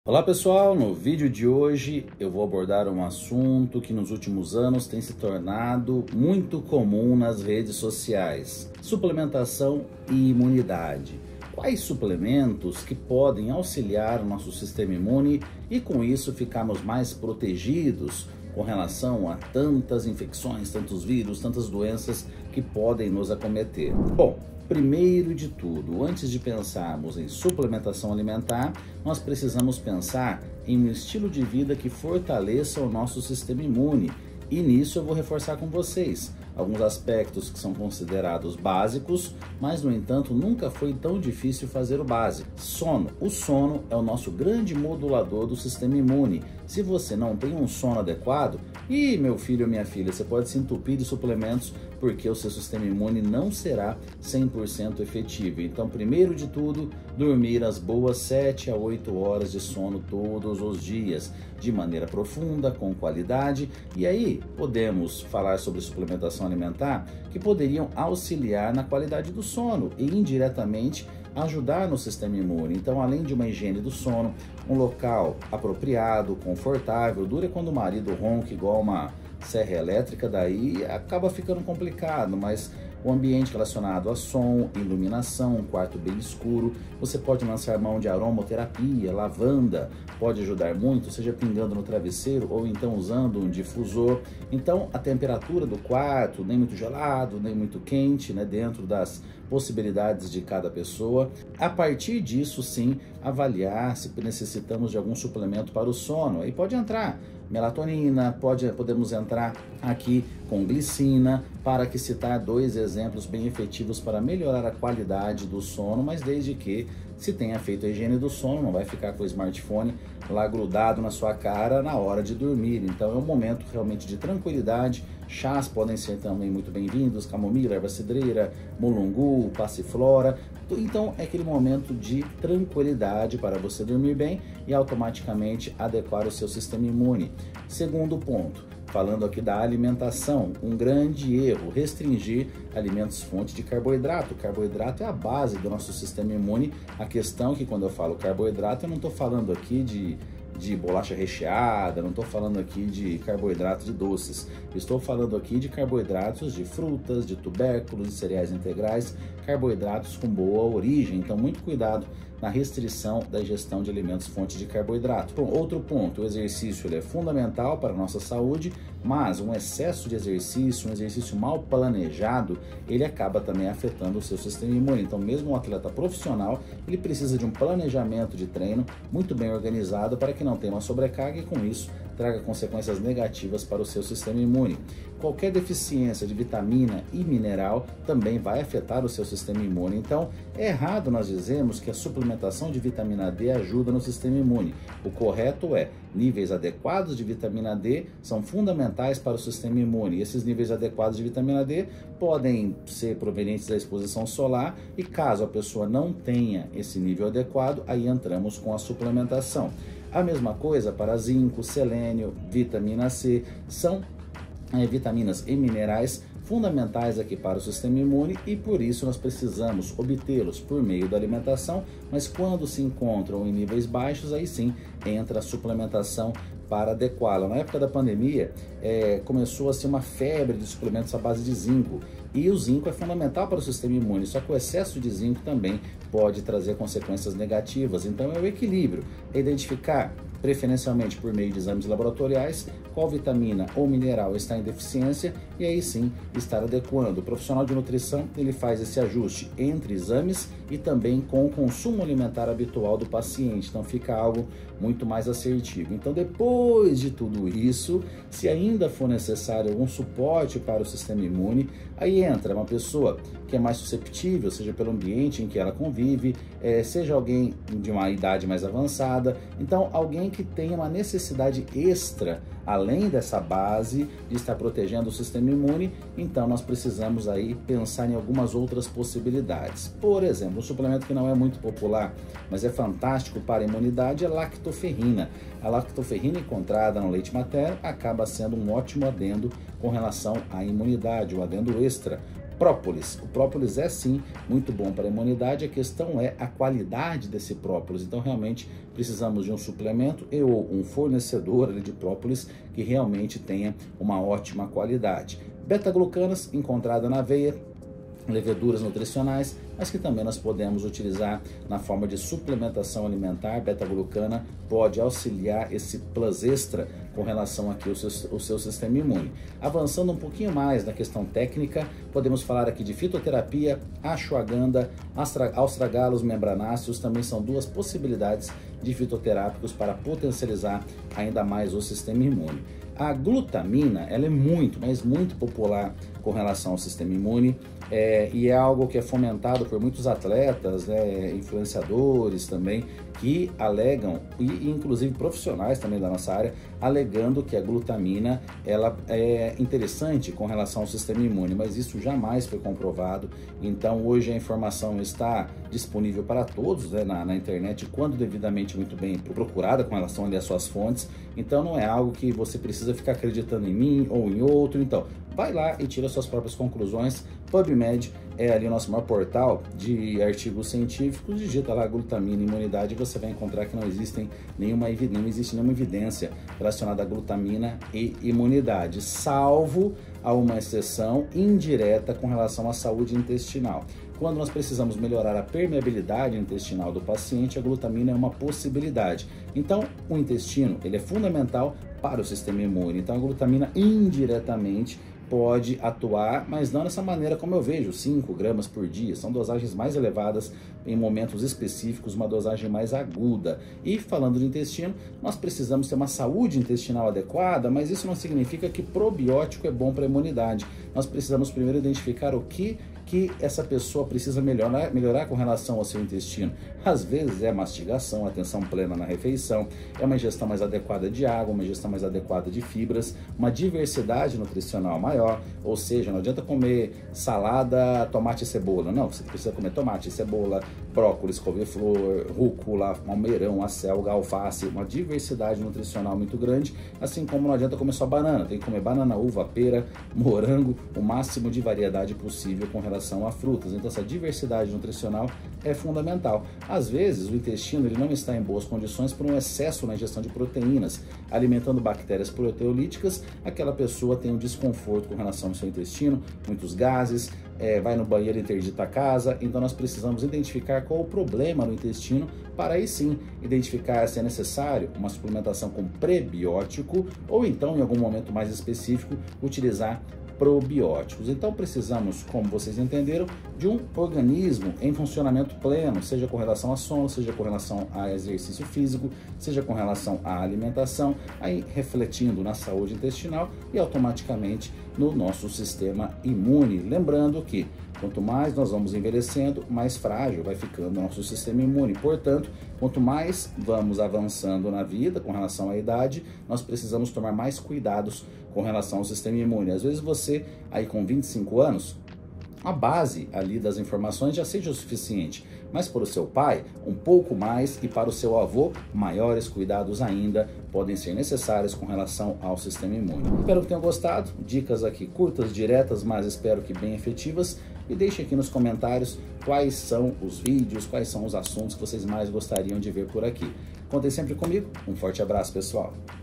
Olá pessoal, no vídeo de hoje eu vou abordar um assunto que nos últimos anos tem se tornado muito comum nas redes sociais: suplementação e imunidade. Quais suplementos que podem auxiliar o nosso sistema imune e com isso ficarmos mais protegidos com relação a tantas infecções, tantos vírus, tantas doenças que podem nos acometer? Bom, primeiro de tudo, antes de pensarmos em suplementação alimentar, nós precisamos pensar em um estilo de vida que fortaleça o nosso sistema imune. E nisso eu vou reforçar com vocês alguns aspectos que são considerados básicos, mas no entanto nunca foi tão difícil fazer o básico. Sono. O sono é o nosso grande modulador do sistema imune. Se você não tem um sono adequado, meu filho ou minha filha, você pode se entupir de suplementos porque o seu sistema imune não será 100% efetivo. Então, primeiro de tudo, dormir as boas 7 a 8 horas de sono todos os dias, de maneira profunda, com qualidade. E aí, podemos falar sobre suplementação alimentar que poderiam auxiliar na qualidade do sono e indiretamente ajudar no sistema imune. Então, além de uma higiene do sono, um local apropriado, confortável. Dura quando o marido ronca igual uma serra elétrica, daí acaba ficando complicado, mas o ambiente relacionado a som, iluminação, um quarto bem escuro, você pode lançar mão de aromaterapia, lavanda, pode ajudar muito, seja pingando no travesseiro ou então usando um difusor. Então a temperatura do quarto, nem muito gelado, nem muito quente, né, dentro das possibilidades de cada pessoa. A partir disso, sim, avaliar se necessitamos de algum suplemento para o sono. Aí pode entrar melatonina, podemos entrar aqui com glicina, para que citar dois exemplos bem efetivos para melhorar a qualidade do sono, mas desde que se tenha feito a higiene do sono, não vai ficar com o smartphone lá grudado na sua cara na hora de dormir. Então é um momento realmente de tranquilidade. Chás podem ser também muito bem-vindos, camomila, erva cidreira, mulungu, passiflora. Então é aquele momento de tranquilidade para você dormir bem e automaticamente adequar o seu sistema imune. Segundo ponto, falando aqui da alimentação, um grande erro: restringir alimentos fonte de carboidrato. O carboidrato é a base do nosso sistema imune. A questão é que quando eu falo carboidrato, eu não estou falando aqui de bolacha recheada, não estou falando aqui de carboidrato de doces, estou falando aqui de carboidratos de frutas, de tubérculos, de cereais integrais, carboidratos com boa origem. Então muito cuidado na restrição da ingestão de alimentos fonte de carboidrato. Bom, outro ponto: o exercício ele é fundamental para a nossa saúde, mas um excesso de exercício, um exercício mal planejado, ele acaba também afetando o seu sistema imune. Então mesmo um atleta profissional, ele precisa de um planejamento de treino muito bem organizado para que não tenha uma sobrecarga e com isso traga consequências negativas para o seu sistema imune. Qualquer deficiência de vitamina e mineral também vai afetar o seu sistema imune. Então, é errado nós dizermos que a suplementação de vitamina D ajuda no sistema imune. O correto é: níveis adequados de vitamina D são fundamentais para o sistema imune. E esses níveis adequados de vitamina D podem ser provenientes da exposição solar e caso a pessoa não tenha esse nível adequado, aí entramos com a suplementação. A mesma coisa para zinco, selênio, vitamina C, são vitaminas e minerais fundamentais aqui para o sistema imune e por isso nós precisamos obtê-los por meio da alimentação, mas quando se encontram em níveis baixos, aí sim entra a suplementação para adequá-la. Na época da pandemia, começou a ser uma febre de suplementos à base de zinco, e o zinco é fundamental para o sistema imune, só que o excesso de zinco também pode trazer consequências negativas. Então é o equilíbrio, é identificar preferencialmente por meio de exames laboratoriais qual vitamina ou mineral está em deficiência e aí sim estar adequando. O profissional de nutrição ele faz esse ajuste entre exames e também com o consumo alimentar habitual do paciente, então fica algo muito mais assertivo. Então depois de tudo isso, se ainda for necessário algum suporte para o sistema imune, aí entra uma pessoa que é mais susceptível, seja pelo ambiente em que ela convive, seja alguém de uma idade mais avançada, então alguém que tenha uma necessidade extra, além dessa base de estar protegendo o sistema imune, então nós precisamos aí pensar em algumas outras possibilidades. Por exemplo, um suplemento que não é muito popular, mas é fantástico para a imunidade, é a lactoferrina. A lactoferrina encontrada no leite materno acaba sendo um ótimo adendo com relação à imunidade, um adendo extra. Própolis. O própolis é sim muito bom para a imunidade, a questão é a qualidade desse própolis. Então realmente precisamos de um suplemento ou um fornecedor de própolis que realmente tenha uma ótima qualidade. Beta-glucanas encontrada na aveia, leveduras nutricionais, mas que também nós podemos utilizar na forma de suplementação alimentar. Beta-glucana pode auxiliar esse plus extra com relação aqui ao seu sistema imune. Avançando um pouquinho mais na questão técnica, podemos falar aqui de fitoterapia, ashwagandha, astragalos membranáceos, também são duas possibilidades de fitoterápicos para potencializar ainda mais o sistema imune. A glutamina, ela é muito, mas muito popular com relação ao sistema imune, e é algo que é fomentado por muitos atletas, influenciadores também, que alegam, e inclusive profissionais também da nossa área, alegando que a glutamina ela é interessante com relação ao sistema imune, mas isso jamais foi comprovado. Então hoje a informação está disponível para todos, na internet, quando devidamente muito bem procurada com relação às suas fontes. Então não é algo que você precisa ficar acreditando em mim ou em outro. Então vai lá e tira suas próprias conclusões. PubMed é ali o nosso maior portal de artigos científicos. Digita lá glutamina e imunidade e você vai encontrar que não existe nenhuma evidência relacionada à glutamina e imunidade, salvo a uma exceção indireta com relação à saúde intestinal. Quando nós precisamos melhorar a permeabilidade intestinal do paciente, a glutamina é uma possibilidade. Então, o intestino ele é fundamental para o sistema imune. Então, a glutamina indiretamente pode atuar, mas não dessa maneira como eu vejo, 5 gramas por dia. São dosagens mais elevadas em momentos específicos, uma dosagem mais aguda. E falando de intestino, nós precisamos ter uma saúde intestinal adequada, mas isso não significa que probiótico é bom para a imunidade. Nós precisamos primeiro identificar o que essa pessoa precisa melhorar com relação ao seu intestino. Às vezes é a mastigação, a atenção plena na refeição, é uma ingestão mais adequada de água, uma ingestão mais adequada de fibras, uma diversidade nutricional maior, ou seja, não adianta comer salada, tomate e cebola, não, você precisa comer tomate, cebola, brócolis, couve-flor, rúcula, almeirão, acelga, alface, uma diversidade nutricional muito grande, assim como não adianta comer só banana, tem que comer banana, uva, pera, morango, o máximo de variedade possível com relação a frutas. Então essa diversidade nutricional é fundamental. Às vezes o intestino ele não está em boas condições por um excesso na ingestão de proteínas, alimentando bactérias proteolíticas, aquela pessoa tem um desconforto com relação ao seu intestino, muitos gases, vai no banheiro e interdita a casa. Então nós precisamos identificar qual o problema no intestino para aí sim identificar se é necessário uma suplementação com prebiótico ou então em algum momento mais específico utilizar probióticos. Então precisamos, como vocês entenderam, de um organismo em funcionamento pleno, seja com relação a sono, seja com relação a exercício físico, seja com relação à alimentação, aí refletindo na saúde intestinal e automaticamente no nosso sistema imune. Lembrando que quanto mais nós vamos envelhecendo, mais frágil vai ficando o nosso sistema imune. Portanto, quanto mais vamos avançando na vida com relação à idade, nós precisamos tomar mais cuidados com relação ao sistema imune. Às vezes você, aí com 25 anos, a base ali das informações já seja o suficiente, mas para o seu pai, um pouco mais, e para o seu avô, maiores cuidados ainda podem ser necessários com relação ao sistema imune. Espero que tenham gostado, dicas aqui curtas, diretas, mas espero que bem efetivas, e deixe aqui nos comentários quais são os vídeos, quais são os assuntos que vocês mais gostariam de ver por aqui. Contem sempre comigo, um forte abraço pessoal!